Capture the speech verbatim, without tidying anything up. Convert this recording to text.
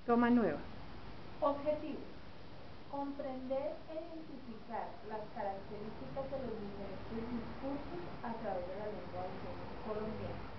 Toma nueva. Objetivo: comprender e identificar las características de los diferentes discursos a través de la lengua de señas colombiana.